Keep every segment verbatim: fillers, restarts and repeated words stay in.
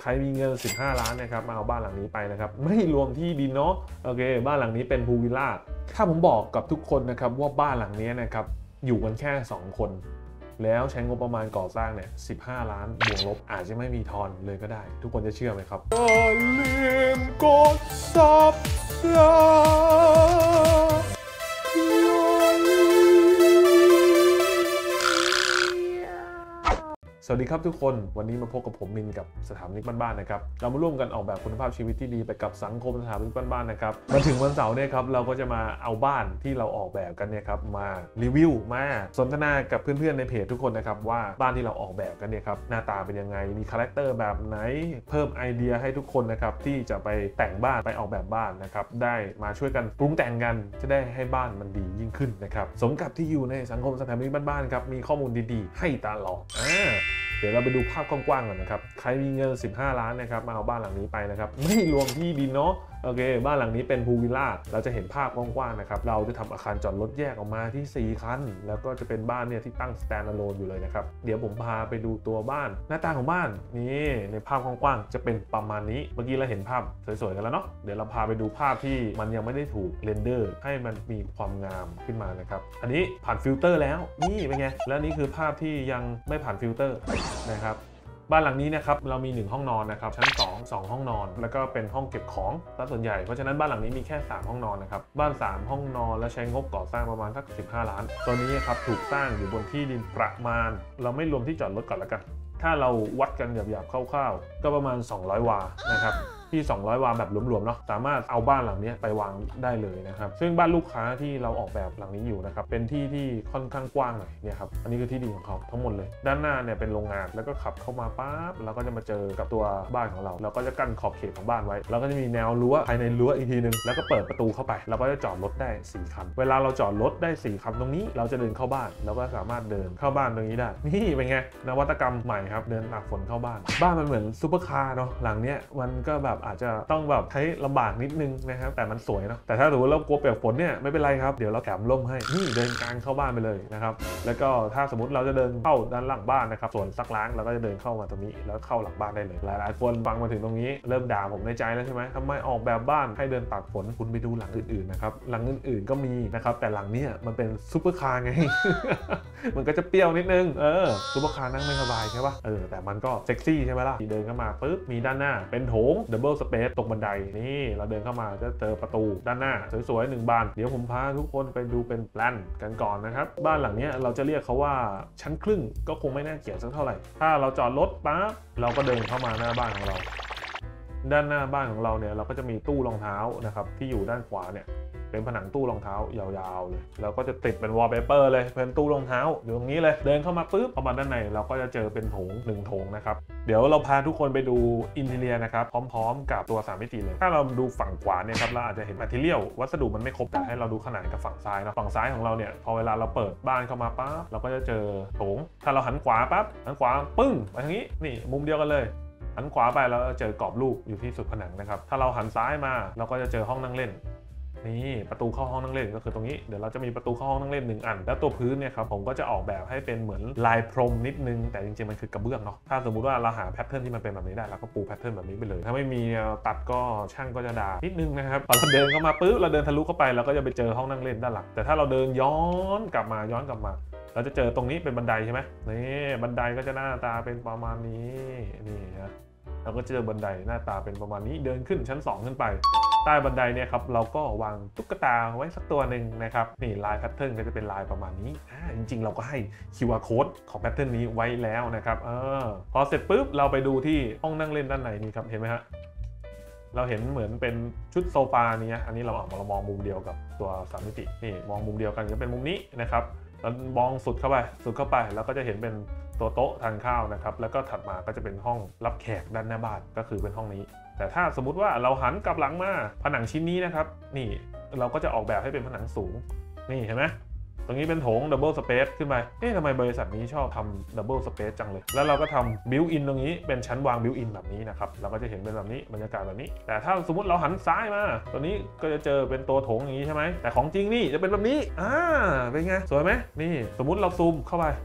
ใครมีเงินสิบห้าล้านนะครับมาเอาบ้านหลังนี้ไปนะครับไม่รวมที่ดินเนาะโอเคบ้านหลังนี้เป็นพูลวิลล่าถ้าผมบอกกับทุกคนนะครับว่าบ้านหลังนี้นะครับอยู่กันแค่สองคนแล้วใช้งบประมาณก่อสร้างเนี่ยสิบห้าล้านบวกลบอาจจะไม่มีทอนเลยก็ได้ทุกคนจะเชื่อไหมครับอย่าลืมกด ซับสไครบ์ สวัสดีครับทุกคนวันนี้มาพบกับผมมินกับสถาปนิกบ้านๆนะครับเรามาร่วมกันออกแบบคุณภาพชีวิตที่ดีไปกับสังคมสถาปนิกบ้านๆนะครับมาถึงวันเสาร์เนี่ยครับเราก็จะมาเอาบ้านที่เราออกแบบกันเนี่ยครับมารีวิวมาสนทนากับเพื่อนๆในเพจทุกคนนะครับว่าบ้านที่เราออกแบบกันเนี่ยครับหน้าตาเป็นยังไงมีคาแรคเตอร์แบบไหนเพิ่มไอเดียให้ทุกคนนะครับที่จะไปแต่งบ้านไปออกแบบบ้านนะครับได้มาช่วยกันปรุงแต่งกันจะได้ให้บ้านมันดียิ่งขึ้นนะครับสมกับที่อยู่ในสังคมสถาปนิกบ้านๆครับมีข้อมูลดีๆให้ตลอดอ่าเดี๋ยวเราไปดูภาพกว้างๆก่อนนะครับใครมีเงินสิบห้าล้านนะครับมาเอาบ้านหลังนี้ไปนะครับไม่รวมที่ดินเนาะโอเคบ้านหลังนี้เป็นพูลวิลล่าเราจะเห็นภาพกว้างๆนะครับเราจะทำอาคารจอดรถแยกออกมาที่สี่คันแล้วก็จะเป็นบ้านเนี่ยที่ตั้ง stand alone อยู่เลยนะครับเดี๋ยวผมพาไปดูตัวบ้านหน้าตาของบ้านนี่ในภาพกว้างๆจะเป็นประมาณนี้เมื่อกี้เราเห็นภาพสวยๆกันแล้วเนาะเดี๋ยวเราพาไปดูภาพที่มันยังไม่ได้ถูกเรนเดอร์ให้มันมีความงามขึ้นมานะครับอันนี้ผ่านฟิลเตอร์แล้วนี่เป็นไงและนี่คือภาพที่ยังไม่ผ่านฟิลเตอร์นะครับบ้านหลังนี้นะครับเรามีหนึ่งห้องนอนนะครับชั้นสอง สองห้องนอนแล้วก็เป็นห้องเก็บของซะส่วนใหญ่เพราะฉะนั้นบ้านหลังนี้มีแค่สามห้องนอนนะครับบ้านสามห้องนอนและใช้งบก่อสร้างประมาณสักสิบห้าล้านตัวนี้ครับถูกสร้างอยู่บนที่ดินประมาณเราไม่รวมที่จอดรถก่อนละกันถ้าเราวัดกันหยาบๆคร่าวๆก็ประมาณสองร้อยวานะครับที่สองร้อยวาแบบหลวมๆเนาะสามารถเอาบ้านหลังนี้ไปวางได้เลยนะครับซึ่งบ้านลูกค้าที่เราออกแบบหลังนี้อยู่นะครับเป็นที่ที่ค่อนข้างกว้างหน่อยเนี่ยครับอันนี้คือที่ดินของเขาทั้งหมดเลยด้านหน้าเนี่ยเป็นโรงงานแล้วก็ขับเข้ามาปั๊บเราก็จะมาเจอกับตัวบ้านของเราเราก็จะกั้นขอบเขตของบ้านไว้แล้วก็จะมีแนวรั้วภายในรั้วอีกทีนึงแล้วก็เปิดประตูเข้าไปเราก็จะจอดรถได้สี่คันเวลาเราจอดรถได้สี่คันตรงนี้เราจะเดินเข้าบ้านเราก็สามารถเดินเข้าบ้านตรงนี้ได้นี่เป็นไงนวัตกรรมใหม่ครับเดินตากฝนเข้าบ้านบ้านมันเหมือนซุปเปอร์คาร์เนาะหลังเนี้ยมันก็แบบอาจจะต้องแบบใช้ลำบากนิดนึงนะครับแต่มันสวยเนาะแต่ถ้าสมมติเรากลัวเปียกฝนเนี่ยไม่เป็นไรครับเดี๋ยวเราแถมร่มให้นี่เดินกลางเข้าบ้านไปเลยนะครับแล้วก็ถ้าสมมติเราจะเดินเข้าด้านหลังบ้านนะครับส่วนซักล้างเราก็จะเดินเข้ามาตรงนี้แล้วเข้าหลังบ้านได้เลยหลายๆคนฟังมาถึงตรงนี้เริ่มด่าผมในใจแล้วใช่ไหมทำไมออกแบบบ้านให้เดินตากฝนคุณไปดูหลังอื่นๆนะครับหลังอื่นๆก็มีนะครับแต่หลังนี้มันเป็นซุปเปอร์คาร์ไง มันก็จะเปรี้ยวนิดนึงเออซุปเปอร์คาร์นั่งไม่สบายใช่ป่ะเออแต่มันก็เซ็กซี่ใช่ไหมล่ะเดินเข้ามาปุ๊บมีด้านหน้าเป็นโถงดับเบิลสเปซตรงบันไดนี่เราเดินเข้ามาจะเจอประตูด้านหน้าสวยๆหนึ่งบานเดี๋ยวผมพาทุกคนไปดูเป็นแปลนกันก่อนนะครับบ้านหลังนี้เราจะเรียกเขาว่าชั้นครึ่งก็คงไม่น่าเกลียดสักเท่าไหร่ถ้าเราจอดรถปั๊บเราก็เดินเข้ามาหน้าบ้านของเราด้านหน้าบ้านของเราเนี่ยเราก็จะมีตู้รองเท้านะครับที่อยู่ด้านขวาเนี่ยเป็นผนังตู้รองเท้ายาวๆเลยแล้วก็จะติดเป็นวอลเปเปอร์เลยเป็นตู้รองเท้าอยู่ตรงนี้เลยเดินเข้ามาปุ๊บเข้ามาด้านในเราก็จะเจอเป็นโถงหนึ่งโถงนะครับเดี๋ยวเราพาทุกคนไปดูอินทีเรียนะครับพร้อมๆกับตัวสามมิติเลยถ้าเราดูฝั่งขวาเนี่ยครับเราอาจจะเห็นแมทเทียลวัสดุมันไม่ครบแต่ให้เราดูขนาดกับฝั่งซ้ายนะฝั่งซ้ายของเราเนี่ยพอเวลาเราเปิดบ้านเข้ามาปั๊บเราก็จะเจอโถงถ้าเราหันขวาปั๊บหันขวาปึ้งไปทางนี้นี่มุมเดียวกันเลยหันขวาไปแล้วเจอกรอบรูปอยู่ที่สุดผนังนะครับถ้าเราหันซ้ายมาเราก็จะเจอห้องนั่งเล่นนี่ประตูเข้าห้องนั่งเล่นก็คือตรงนี้เดี๋ยวเราจะมีประตูเข้าห้องนั่งเล่นหนึ่งอันแล้วตัวพื้นเนี่ยครับผมก็จะออกแบบให้เป็นเหมือนลายพรมนิดนึงแต่จริงๆมันคือกระเบื้องเนาะถ้าสมมุติว่าเราหาแพทเทิร์นที่มันเป็นแบบนี้ได้เราก็ปูแพทเทิร์นแบบนี้ไปเลยถ้าไม่มีตัดก็ช่างก็จะด่านิดนึงนะครับพอเราเดินเข้ามาปุ๊บเราเดินทะลุเข้าไปเราก็จะไปเจอห้องนั่งเล่นด้านหลังแต่ถ้าเราเดินย้อนกลับมาย้อนกลับมาเราจะเจอตรงนี้เป็นบันไดใช่ไหมนี่บันไดก็จะหน้าตาเป็นประมาณนี้นี่นะเราก็เจอบันไดหน้าตาเป็นประมาณนี้เดินขึ้นชั้นสองขึ้นไปใต้บันไดเนี่ยครับเราก็วางตุ๊กตาไว้สักตัวหนึ่งนะครับนี่ลายแพทเทิร์นก็จะเป็นลายประมาณนี้อ่าจริงๆเราก็ให้ คิว อาร์ code ของแพทเทิร์นนี้ไว้แล้วนะครับเออพอเสร็จปุ๊บเราไปดูที่ห้องนั่งเล่นด้านในนี่ครับเห็นไหมฮะเราเห็นเหมือนเป็นชุดโซฟานี้อันนี้เราเอาเรามองมุมเดียวกับตัวสามมิตินี่มองมุมเดียวกันก็เป็นมุมนี้นะครับแล้วมองสุดเข้าไปสุดเข้าไปแล้วก็จะเห็นเป็นตัวโต๊ะทานข้าวนะครับแล้วก็ถัดมาก็จะเป็นห้องรับแขกด้านหน้าบ้านก็คือเป็นห้องนี้แต่ถ้าสมมุติว่าเราหันกลับหลังมาผนังชิ้นนี้นะครับนี่เราก็จะออกแบบให้เป็นผนังสูงนี่เห็นไหมตรงนี้เป็นโถงดับเบิลสเปซขึ้นไปเอ๊ะทำไมบริษัทนี้ชอบทำดับเบิลสเปซจังเลยแล้วเราก็ทำบิวอินตรงนี้เป็นชั้นวางบิวอินแบบนี้นะครับเราก็จะเห็นเป็นแบบนี้บรรยากาศแบบนี้แต่ถ้าสมมติเราหันซ้ายมาตัวนี้ก็จะเจอเป็นตัวโถงอย่างนี้ใช่ไหมแต่ของจริงนี่จะเป็นแบบนี้อ่าเป็นไงสวยไหมนี่สมมุติเราซูมเข้าไป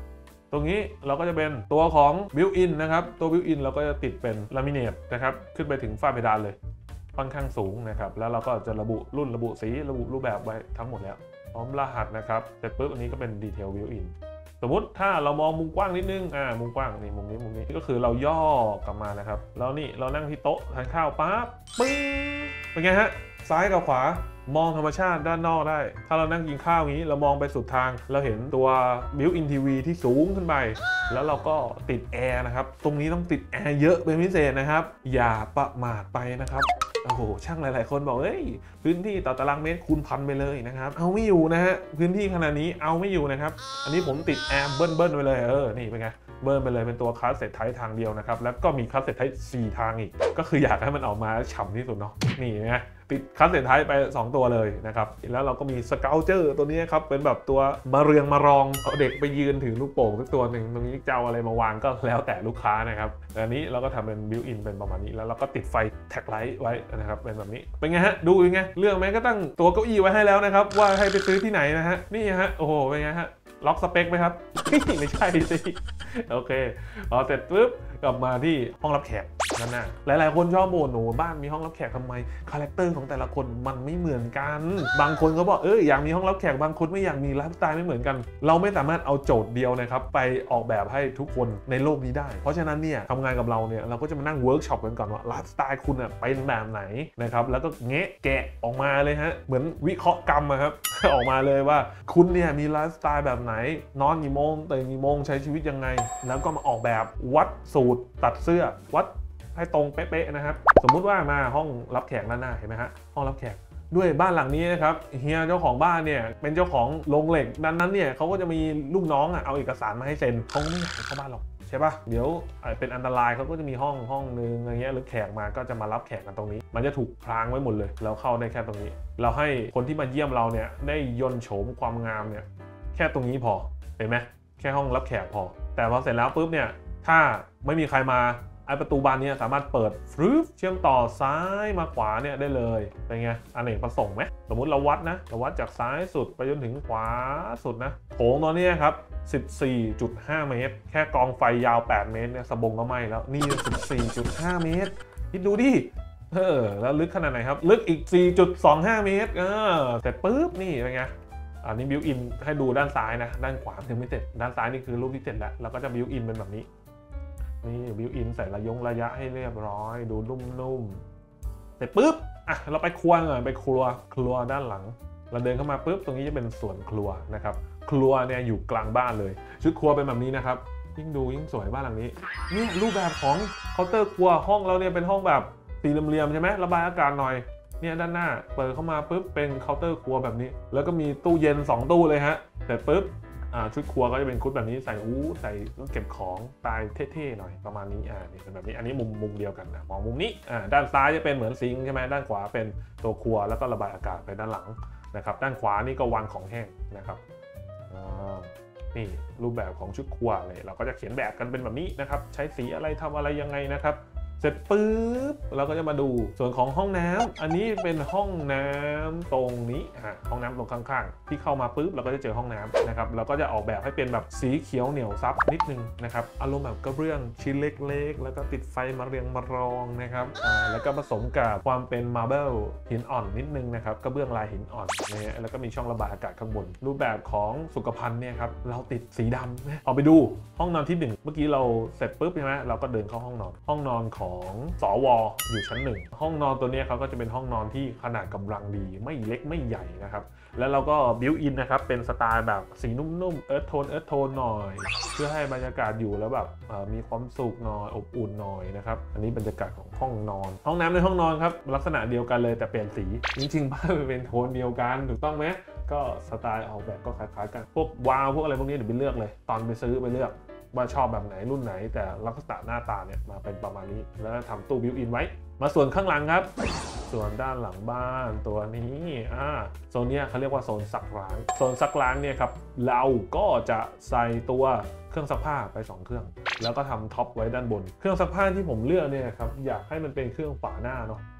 ตรงนี้เราก็จะเป็นตัวของ built-in นะครับตัว built-in เราก็จะติดเป็นลามิเนตนะครับขึ้นไปถึงฝ้าเพดานเลยค่อนข้างสูงนะครับแล้วเราก็จะระบุรุ่นระบุสีระบุรูปแบบไว้ทั้งหมดแล้วพร้อมรหัสนะครับเสร็จปุ๊บอันนี้ก็เป็นดีเทล built-in สมมุติถ้าเรามองมุมกว้างนิดนึงอ่ามุมกว้างนี่มุมนี้มุมนี้ก็คือเราย่อกลับมานะครับแล้วนี่เรานั่งที่โต๊ะทานข้าวปั๊บปึ้งเป็นไงฮะซ้ายกับขวามองธรรมชาติด้านนอกได้ถ้าเรานั่งกินข้าวอย่างนี้เรามองไปสุดทางเราเห็นตัว built-in ที วี ที่สูงขึ้นไปแล้วเราก็ติดแอร์นะครับตรงนี้ต้องติดแอร์เยอะเป็นพิเศษนะครับอย่าประมาทไปนะครับโอ้โหช่างหลายๆคนบอกเอ้ยพื้นที่ต่อตารางเมตรคูณพันไปเลยนะครับเอาไม่อยู่นะฮะพื้นที่ขนาดนี้เอาไม่อยู่นะครับอันนี้ผมติดแอร์เบิ้ลเบิ้ลไปเลยเออนี่เป็นไงเบิ้ลไปเลยเป็นตัวคลาสเซ็ตไทป์ทางเดียวนะครับแล้วก็มีคลาสเซ็ตไทป์สี่ทางอีกก็คืออยากให้มันออกมาฉ่ำที่สุดเนาะนี่นะติดคลาสเซ็ตไทป์ไปสองตัวเลยนะครับแล้วเราก็มีสเกลเจอร์ตัวนี้ครับเป็นแบบตัวมาเรืองมารองเอาเด็กไปยืนถือลูกโป่งสักตัวหนึ่งตรงนี้จะเอาอะไรมาวางก็แล้วแต่ลูกค้านะครับแต่อันนี้เราก็ทำเป็นบิวอินเป็นประมาณนี้แล้วเราก็ติดไฟแท็กไลท์ไว้นะครับเป็นแบบนี้เป็นไงฮะดูยังไงเรื่องแม้ก็ตั้งตัวเก้าอี้ไว้ให้แล้วนะครับว่าให้ไปซื้อที่ไหนนะฮะนี่ฮะโอ้โหเป็นไงฮะล็อกสเปคไหมครับ ไม่ใช่สิโอเคพอเสร็จปุ๊บกลับมาที่ห้องรับแขกนั่นน่ะหลายๆคนชอบบ่นหนูบ้านมีห้องรับแขกทำไมคาแรคเตอร์ของแต่ละคนมันไม่เหมือนกันบางคนก็บอกเอออยากมีห้องรับแขกบางคนไม่อยากมีไลฟ์สไตล์ไม่เหมือนกันเราไม่สามารถเอาโจทย์เดียวนะครับไปออกแบบให้ทุกคนในโลกนี้ได้เพราะฉะนั้นเนี่ยทำงานกับเราเนี่ยเราก็จะมานั่งเวิร์กช็อปกันก่อนว่าไลฟ์สไตล์คุณอ่ะเป็นแบบไหนนะครับแล้วก็แงะแกะออกมาเลยฮะเหมือนวิเคราะห์กรรมครับ ออกมาเลยว่าคุณเนี่ยมีไลฟ์สไตล์แบบไหนนอนกี่โมงตื่นกี่โมงใช้ชีวิตยังไงแล้วก็มาออกแบบวัดสูตรตัดเสื้อวัดให้ตรงเป๊ะๆนะครับสมมุติว่ามาห้องรับแขกด้านหน้าเห็นไหมฮะห้องรับแขกด้วยบ้านหลังนี้นะครับเฮียเจ้าของบ้านเนี่ยเป็นเจ้าของโรงเหล็กดังนั้นเนี่ยเขาก็จะมีลูกน้องอ่ะเอาเอกสารมาให้เซ็นเขาไม่อยากเข้าบ้านหรอกใช่ปะเดี๋ยวเป็นอันตรายเขาก็จะมีห้องห้องนึงอะไรเงี้ยหรือแขกมาก็จะมารับแขกกันตรงนี้มันจะถูกพรางไว้หมดเลยเราเข้าได้แค่ตรงนี้เราให้คนที่มาเยี่ยมเราเนี่ยได้ยนต์โฉมความงามเนี่ยแค่ตรงนี้พอเห็นไหมแค่ห้องรับแขกพอแต่พอเสร็จแล้วปุ๊บเนี่ยถ้าไม่มีใครมาไอประตูบานนี้สามารถเปิดฟรึบเชื่อมต่อซ้ายมาขวาเนี่ยได้เลยเป็นไงอเนกประสงค์ไหมสมมุติเราวัดนะเราวัดจากซ้ายสุดไปจนถึงขวาสุดนะโถงตัวนี้ครับ สิบสี่จุดห้า เมตรแค่กองไฟยาวแปดเมตรเนี่ยสบงก็ไหม้แล้วนี่ สิบสี่จุดห้า เมตรคิดดูดิเออแล้วลึกขนาดไหนครับลึกอีก สี่จุดสองห้า เมตรเออแต่ปุ๊บนี่เป็นไงอันนี้บิวอินให้ดูด้านซ้ายนะด้านขวาถึงไม่เสร็จด้านซ้ายนี่คือรูปที่เสร็จแล้วเราก็จะบิวอินเป็นแบบนี้นี่บิวอินใส่ระยงระยะให้เรียบร้อยดูนุ่มๆเสร็จปุ๊บอ่ะเราไปครัวหน่อยไปครัวครัวด้านหลังเราเดินเข้ามาปุ๊บตรงนี้จะเป็นส่วนครัวนะครับครัวเนี่ยอยู่กลางบ้านเลยชุดครัวเป็นแบบนี้นะครับยิ่งดูยิ่งสวยบ้านหลังนี้เนี่ยรูปแบบของเคาน์เตอร์ครัวห้องเราเนี่ยเป็นห้องแบบสี่เหลี่ยมๆใช่ไหมระบายอากาศหน่อยเนี่ยด้านหน้าเปิดเข้ามาปุ๊บเป็นเคาน์เตอร์ครัวแบบนี้แล้วก็มีตู้เย็นสองตู้เลยฮะเสร็จปุ๊บชุดครัวก็จะเป็นชุดแบบนี้ใส่อู้ใส่เก็บของสไตล์เท่ๆหน่อยประมาณนี้อ่านี่เป็นแบบนี้อันนี้มุมมุมเดียวกันนะมองมุมนี้อ่าด้านซ้ายจะเป็นเหมือนซิงค์ใช่ไหมด้านขวาเป็นตัวครัวแล้วก็ระบายอากาศไปด้านหลังนะครับด้านขวานี่ก็วางของแห้งนะครับนี่รูปแบบของชุดครัวเลยเราก็จะเขียนแบบกันเป็นแบบนี้นะครับใช้สีอะไรทำอะไรยังไงนะครับเสร็จปุ๊บเราก็จะมาดูส่วนของห้องน้ำอันนี้เป็นห้องน้ำตรงนี้อ่ะห้องน้ำตรงข้างๆที่เข้ามาปุ๊บเราก็จะเจอห้องน้ำนะครับเราก็จะออกแบบให้เป็นแบบสีเขียวเหนียวซับนิดนึงนะครับอารมณ์แบบกระเบื้องชิ้นเล็กๆแล้วก็ติดไฟมาเรียงมารองนะครับอ่าแล้วก็ผสมกับความเป็นมาร์เบิลหินอ่อนนิดนึงนะครับกระเบื้องลายหินอ่อนนะแล้วก็มีช่องระบายอากาศข้างบนรูปแบบของสุขภัณฑ์เนี่ยครับเราติดสีดำนะเอาไปดูห้องนอนที่หนึ่งเมื่อกี้เราเสร็จปุ๊บใช่ไหมเราก็เดินเข้าห้องนอนห้องนอนของของสวอยู่ชั้นหนึ่งห้องนอนตัวนี้เขาก็จะเป็นห้องนอนที่ขนาดกำลังดีไม่เล็กไม่ใหญ่นะครับแล้วเราก็บิวอินนะครับเป็นสไตล์แบบสีนุ่มๆเอิร์ธโทนเอิร์ธโทนหน่อยเพื่อให้บรรยากาศอยู่แล้วแบบมีความสุขหน่อยอบอุ่นหน่อยนะครับอันนี้บรรยากาศของห้องนอนห้องน้ำในห้องนอนครับลักษณะเดียวกันเลยแต่เปลี่ยนสีจริงๆบ้านเป็นโทนเดียวกันถูกต้องไหมก็สไตล์ออกแบบก็คล้ายๆกันพวกวาวพวกอะไรพวกนี้เดี๋ยวไปเลือกเลยตอนไปซื้อไปเลือกว่าชอบแบบไหนรุ่นไหนแต่ลักษณะหน้าตาเนี่ยมาเป็นประมาณนี้แล้วทำตู้บิวอินไว้มาส่วนข้างหลังครับส่วนด้านหลังบ้านตัวนี้อ่าโซนนี้เขาเรียกว่าโซนซักล้างโซนซักล้างเนี่ยครับเราก็จะใส่ตัวเครื่องซักผ้าไปสองเครื่องแล้วก็ทำท็อปไว้ด้านบนเครื่องซักผ้าที่ผมเลือกเนี่ยครับอยากให้มันเป็นเครื่องฝาหน้าเนาะ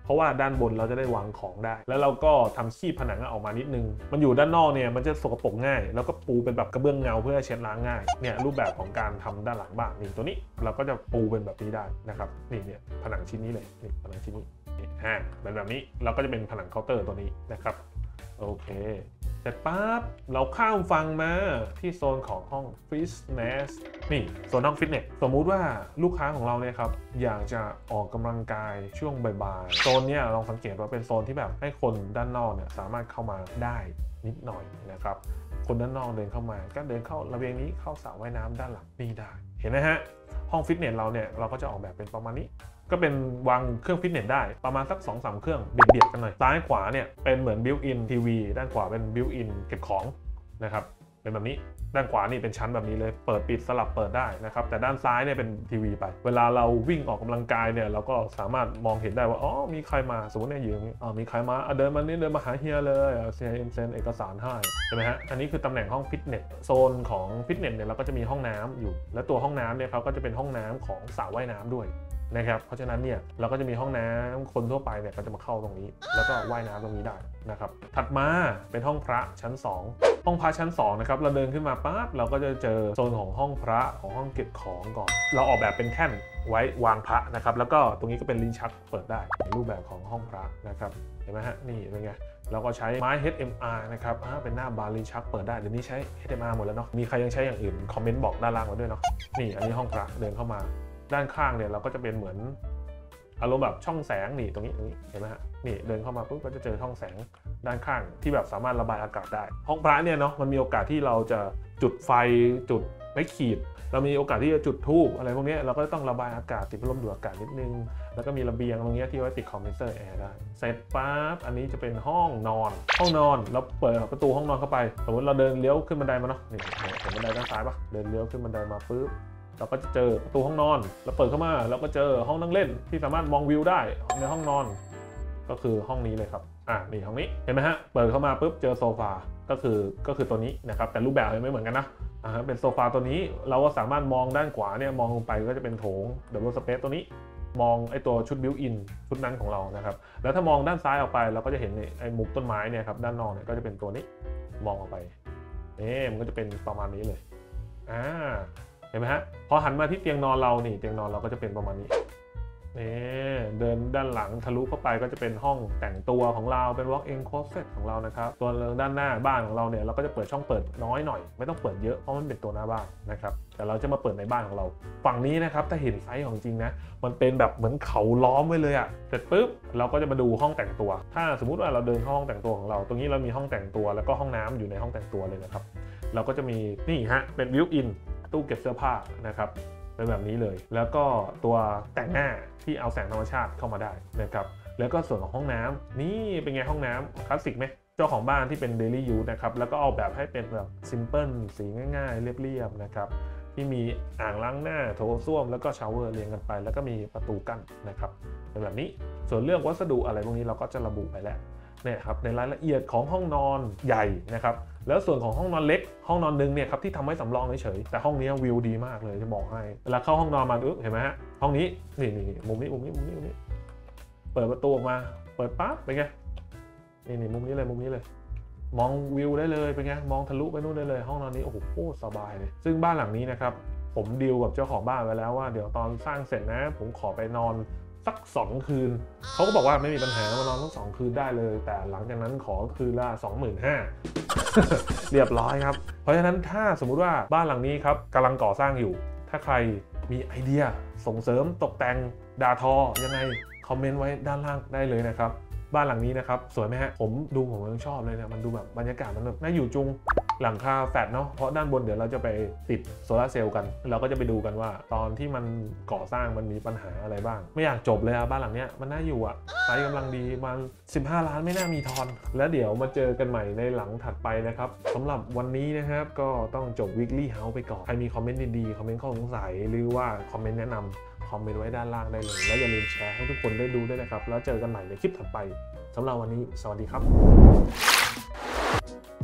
เพราะว่าด้านบนเราจะได้วางของได้แล้วเราก็ทำขี้ผนังออกมานิดนึงมันอยู่ด้านนอกเนี่ยมันจะสกปรกง่ายแล้วก็ปูเป็นแบบกระเบื้องเงาเพื่อเช็ดล้างง่ายเนี่ยรูปแบบของการทำด้านหลังบ้านนี่ตัวนี้เราก็จะปูเป็นแบบนี้ได้นะครับนี่เนี่ยผนังชิ้นนี้เลยนี่ผนังชิ้นนี้นี่อ่าเป็นแบบนี้เราก็จะเป็นผนังเคาน์เตอร์ตัวนี้นะครับโอเคเสร็จปั๊บเราข้ามฟังมาที่โซนของห้องฟิตเนสนี่โซนห้องฟิตเนสสมมุติว่าลูกค้าของเราเนี่ยครับอยากจะออกกำลังกายช่วงบ่ายๆโซนเนี้ยลองสังเกตว่าเป็นโซนที่แบบให้คนด้านนอกเนี่ยสามารถเข้ามาได้นิดหน่อยนะครับคนด้านนอกเดินเข้ามาก็เดินเข้าระเบียงนี้เข้าสระว่ายน้ำด้านหลังนี่ได้เห็นไหมฮะห้องฟิตเนสเราเนี่ยเราก็จะออกแบบเป็นประมาณนี้ก็เป็นวางเครื่องฟิตเนสได้ประมาณสัก สองสาม เครื่องเบียดๆกันหน่อยซ้ายขวาเนี่ยเป็นเหมือนบิวอินทีวีด้านขวาเป็นบิวอินเก็บของนะครับเป็นแบบนี้ด้านขวานี่เป็นชั้นแบบนี้เลยเปิดปิดสลับเปิดได้นะครับแต่ด้านซ้ายเนี่ยเป็นทีวีไปเวลาเราวิ่งออกกำลังกายเนี่ยเราก็สามารถมองเห็นได้ว่าอ๋อมีใครมาสมมติเนี่ยอยู่อ๋อมีใครมาเดินมานี่เดินมาหาเฮียเลยเซ็นเซ็นเอกสารให้ใช่ไหมฮะอันนี้คือตำแหน่งห้องฟิตเนสโซนของฟิตเนสเนี่ยเราก็จะมีห้องน้ำอยู่และตัวห้องน้ำเนี่ยเขาก็จะเป็นห้องน้ำของสระว่ายน้ำด้วยนะครับเพราะฉะนั้นเนี่ยเราก็จะมีห้องน้ำคนทั่วไปเนี่ยก็จะมาเข้าตรงนี้แล้วก็ว่ายน้ำตรงนี้ได้นะครับถัดมาเป็นห้องพระชั้นสองห้องพระชั้นสองนะครับเราเดินขึ้นมาปั๊บเราก็จะเจอโซนของห้องพระของห้องเก็บของก่อนเราออกแบบเป็นแท่นไว้วางพระนะครับแล้วก็ตรงนี้ก็เป็นลิ้นชักเปิดได้ในรูปแบบของห้องพระนะครับเห็นไหมฮะนี่เป็นไงเราก็ใช้ไม้ เอช เอ็ม อาร์ นะครับเป็นหน้าบานลิ้นชักเปิดได้เดี๋ยวนี้ใช้ เอช เอ็ม อาร์ หมดแล้วเนาะมีใครยังใช้อย่างอื่นคอมเมนต์บอกด้านล่างมาด้วยเนาะนี่อันนี้ห้องพระเดินเข้ามาด้านข้างเนี่ยเราก็จะเป็นเหมือนอารมณ์แบบช่องแสงนี่ตรงนี้ตรงนี้เห็นไหมฮะนี่เดินเข้ามาปุ๊บก็จะเจอช่องแสงด้านข้างที่แบบสามารถระบายอากาศได้ห้องพระเนี่ยเนาะมันมีโอกาสที่เราจะจุดไฟจุดไม้ขีดเรามีโอกาสที่จะจุดธูปอะไรพวกนี้เราก็ต้องระบายอากาศติดพัดลมดูดอากาศนิดนึงแล้วก็มีระเบียงตรงนี้ที่ไว้ติดคอมเพรสเซอร์แอร์ได้เสร็จปั๊บอันนี้จะเป็นห้องนอนห้องนอนเราเปิดประตูห้องนอนเข้าไปสมมติเราเดินเลี้ยวขึ้นบันไดมาเนาะนี่เห็นบันไดด้านซ้ายปะเดินเลี้ยวขึ้นบันไดมาปุ๊บเราก็จะเจอประตูห้องนอนเราเปิดเข้ามาเราก็เจอห้องนั่งเล่นที่สามารถมองวิวได้ในห้องนอนก็คือห้องนี้เลยครับอ่ะนี่ห้องนี้เห็นไหมฮะเปิดเข้ามาปุ๊บเจอโซฟาก็คือก็คือตัวนี้นะครับแต่รูปแบบไม่เหมือนกันนะอ่าเป็นโซฟาตัวนี้เราก็สามารถมองด้านขวาเนี่ยมองลงไปก็จะเป็นโถงดับเบิลสเปซตัวนี้มองไอตัวชุดบิวอินชุดนั้นของเรานะครับแล้วถ้ามองด้านซ้ายออกไปเราก็จะเห็นไอมุมต้นไม้เนี่ยครับด้านนอกเนี่ยก็จะเป็นตัวนี้มองออกไปนี่มันก็จะเป็นประมาณนี้เลยอ่าเห็นไหมฮะพอหันมาที่เตียงนอนเรานี่เตียงนอนเราก็จะเป็นประมาณนี้นี่เดินด้านหลังทะลุเข้าไปก็จะเป็นห้องแต่งตัวของเราเป็น walk-in closet ของเรานะครับตัวด้านหน้าบ้านของเราเนี่ยเราก็จะเปิดช่องเปิดน้อยหน่อยไม่ต้องเปิดเยอะเพราะมันเป็นตัวหน้าบ้านนะครับแต่เราจะมาเปิดในบ้านของเราฝั่งนี้นะครับถ้าเห็นไซส์ของจริงนะมันเป็นแบบเหมือนเขาล้อมไว้เลยอะเสร็จปุ๊บเราก็จะมาดูห้องแต่งตัวถ้าสมมุติว่าเราเดินเข้าห้องแต่งตัวของเราตรงนี้เรามีห้องแต่งตัวแล้วก็ห้องน้ำอยู่ในห้องแต่งตัวเลยนะครับเราก็จะมีนี่ฮะเป็น built-in ตู้เก็บเสื้อผ้านะครับเป็นแบบนี้เลยแล้วก็ตัวแต่งหน้าที่เอาแสงธรรมชาติเข้ามาได้นะครับแล้วก็ส่วนของห้องน้ำนี่เป็นไงห้องน้ำคลาสสิกไหมเจ้าของบ้านที่เป็น daily use นะครับแล้วก็ออกแบบให้เป็นแบบ simple สีง่ายๆเรียบๆนะครับที่มีอ่างล้างหน้าโถส้วมแล้วก็ชาวเวอร์เรียงกันไปแล้วก็มีประตูกั้นนะครับเป็นแบบนี้ส่วนเรื่องวัสดุอะไรพวกนี้เราก็จะระบุไปแล้วเนี่ยครับในรายละเอียดของห้องนอนใหญ่นะครับแล้วส่วนของห้องนอนเล็กห้องนอนนึงเนี่ยครับที่ทำไว้สำรองเฉยๆแต่ห้องนี้วิวดีมากเลยจะบอกให้เวลาเข้าห้องนอนมาอึ๊บเห็นไหมฮะห้องนี้นี่นี่มุมนี้มุมนี้มุมนี้มุมนี้เปิดประตูออกมาเปิดปั๊บเป็นไงนี่นี่มุมนี้เลยมุมนี้เลยมองวิวได้เลยเป็นไงมองทะลุไปนู่นได้เลยห้องนอนนี้โอ้โหโคตรสบายเลยซึ่งบ้านหลังนี้นะครับผมดีลกับเจ้าของบ้านไว้แล้วว่าเดี๋ยวตอนสร้างเสร็จนะผมขอไปนอนสักสองคืนเขาก็บอกว่าไม่มีปัญหามานอนทั้งสองคืนได้เลยแต่หลังจากนั้นขอคืนละ สองหมื่นห้าพัน เรียบร้อยครับเพราะฉะนั้นถ้าสมมุติว่าบ้านหลังนี้ครับกำลังก่อสร้างอยู่ถ้าใครมีไอเดียส่งเสริมตกแต่งดาทอยังไงคอมเมนต์ไว้ด้านล่างได้เลยนะครับบ้านหลังนี้นะครับสวยไหมฮะผมดูผมยังชอบเลยนะมันดูแบบบรรยากาศมันแบบน่าอยู่จุงหลังคาแฟลตเนาะเพราะด้านบนเดี๋ยวเราจะไปติดโซลาร์เซลล์กันเราก็จะไปดูกันว่าตอนที่มันก่อสร้างมันมีปัญหาอะไรบ้างไม่อยากจบเลยอะบ้านหลังเนี้ยมันน่าอยู่อะไซส์กำลังดีมาสิบห้าล้านไม่น่ามีทอนแล้วเดี๋ยวมาเจอกันใหม่ในหลังถัดไปนะครับสำหรับวันนี้นะครับก็ต้องจบ Weekly House ไปก่อนใครมีคอมเมนต์ดีๆคอมเมนต์ข้อสงสัยหรือว่าคอมเมนต์แนะนำคอมเมนต์ไว้ด้านล่างได้เลยแล้วอย่าลืมแชร์ให้ทุกคนได้ดูด้วยนะครับแล้วเจอกันใหม่ในคลิปถัดไปสำหรับวันนี้สวัสดีครับ